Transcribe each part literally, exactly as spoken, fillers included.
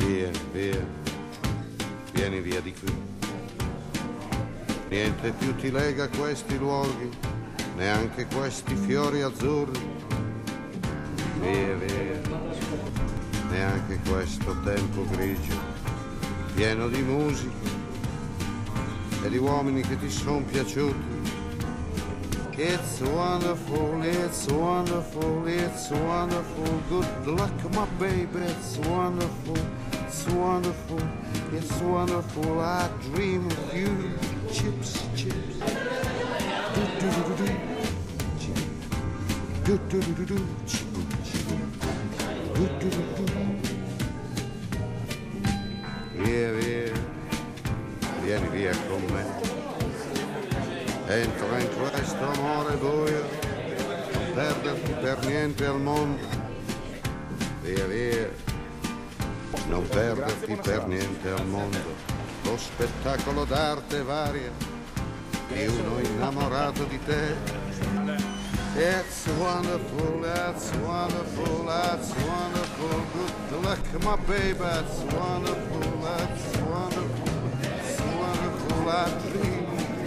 Vieni, via, vieni via di qui. Niente più ti lega a questi luoghi, neanche questi fiori azzurri. Via, via, neanche questo tempo grigio, pieno di musica e di uomini che ti sono piaciuti. It's wonderful, it's wonderful, it's wonderful. Good luck, my baby, it's wonderful, it's wonderful, it's wonderful. I dream of you, chips, chips. Do do do do do, chip. Do do do do do, chip, chip. Do do do do. Via, via, vieni via con me. Entra in questo amore buio, non perderti per niente al mondo. Via, via, non perderti per niente al mondo. Lo spettacolo d'arte varia di uno innamorato di te. It's wonderful, that's wonderful, that's wonderful. Good luck, my baby, that's wonderful, that's wonderful, that's wonderful. I dream.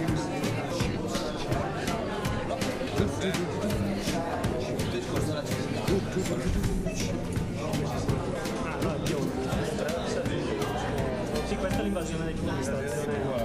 Sì, questa è l'invasione di contestazione.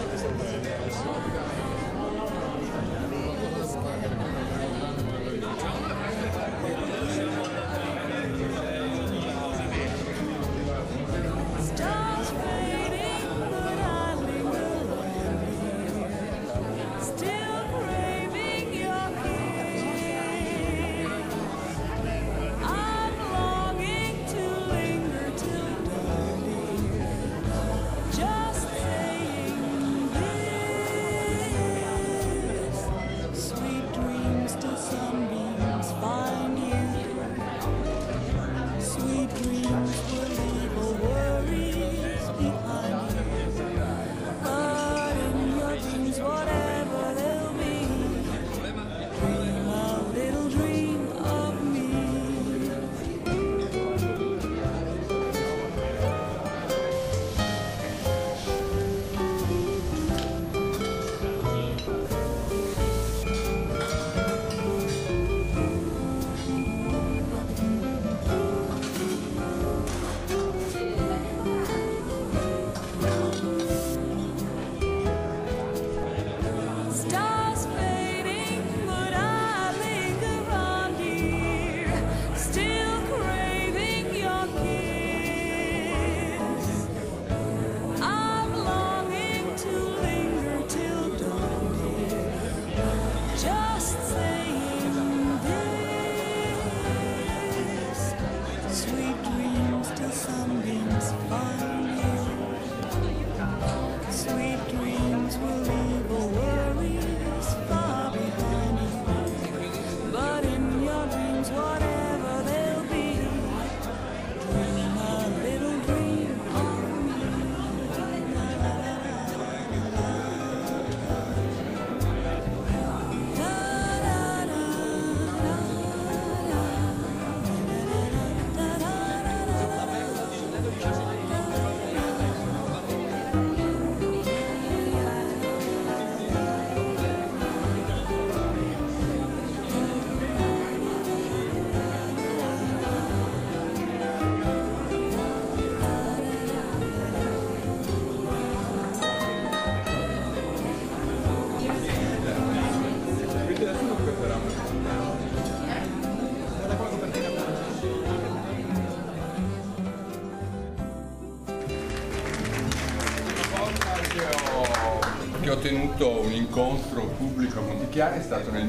Che ho tenuto un incontro pubblico a Montichiari è stato nel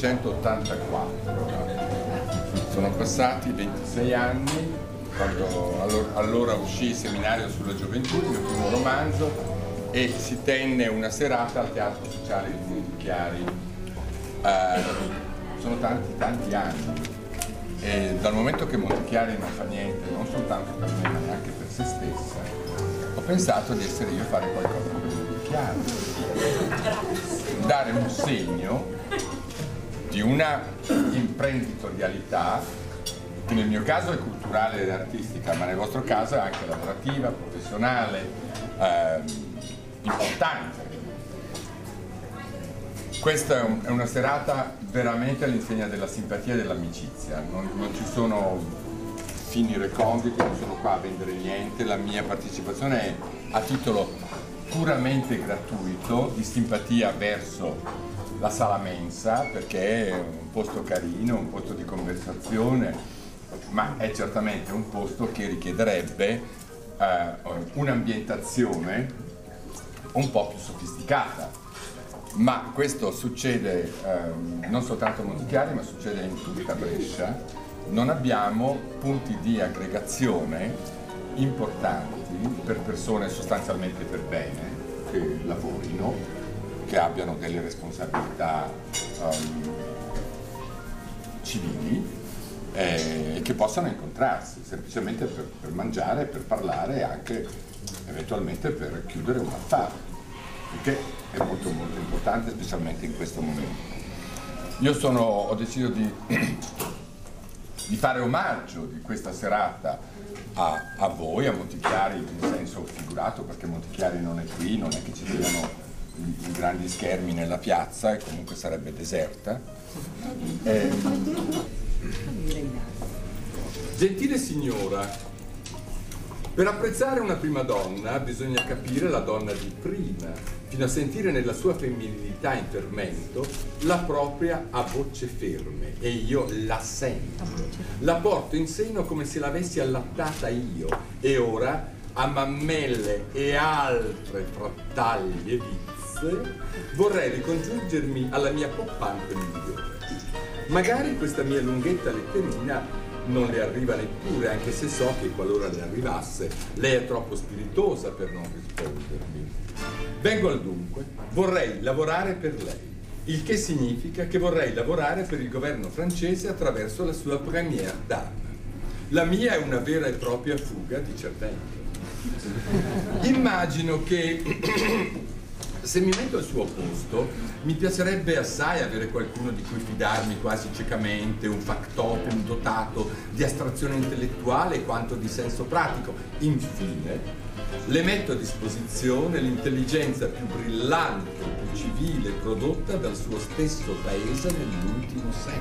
millenovecentottantaquattro. Sono passati ventisei anni, quando allora, allora uscì il Seminario sulla gioventù, il mio primo romanzo, e si tenne una serata al Teatro Sociale di Montichiari. Eh, sono tanti tanti anni, e dal momento che Montichiari non fa niente, non soltanto per me ma neanche per se stessa, ho pensato di essere io a fare qualcosa per Montichiari, dare un segno di una imprenditorialità che nel mio caso è culturale ed artistica, ma nel vostro caso è anche lavorativa, professionale, eh, importante. Questa è, un, è una serata veramente all'insegna della simpatia e dell'amicizia, non, non ci sono fini reconditi, non sono qua a vendere niente, la mia partecipazione è a titolo puramente gratuito, di simpatia verso la sala mensa, perché è un posto carino, un posto di conversazione, ma è certamente un posto che richiederebbe eh, un'ambientazione un po' più sofisticata. Ma questo succede eh, non soltanto a Montichiari, ma succede in tutta Brescia. Non abbiamo punti di aggregazione importanti per persone sostanzialmente per bene, che lavorino, che abbiano delle responsabilità um, civili e eh, che possano incontrarsi semplicemente per, per mangiare, per parlare e anche eventualmente per chiudere un affare, che è molto molto importante, specialmente in questo momento. Io sono, ho deciso di, di fare omaggio di questa serata a, a voi, a Montichiari in senso figurato, perché Montichiari non è qui, non è che ci siano i, i grandi schermi nella piazza e comunque sarebbe deserta. Eh, gentile signora, per apprezzare una prima donna bisogna capire la donna di prima, fino a sentire nella sua femminilità in fermento la propria a bocce ferme, e io la sento, la porto in seno come se l'avessi allattata io, e ora a mammelle e altre frattaglie vizze vorrei ricongiungermi alla mia poppante migliore. Magari questa mia lunghetta letterina non le arriva neppure, anche se so che qualora le arrivasse lei è troppo spiritosa per non rispondermi. Vengo al dunque, vorrei lavorare per lei, il che significa che vorrei lavorare per il governo francese attraverso la sua première dame. La mia è una vera e propria fuga di cervello. Immagino che se mi metto al suo posto mi piacerebbe assai avere qualcuno di cui fidarmi quasi ciecamente, un factotum dotato di astrazione intellettuale quanto di senso pratico. Infine, le metto a disposizione l'intelligenza più brillante, più civile prodotta dal suo stesso paese nell'ultimo secolo.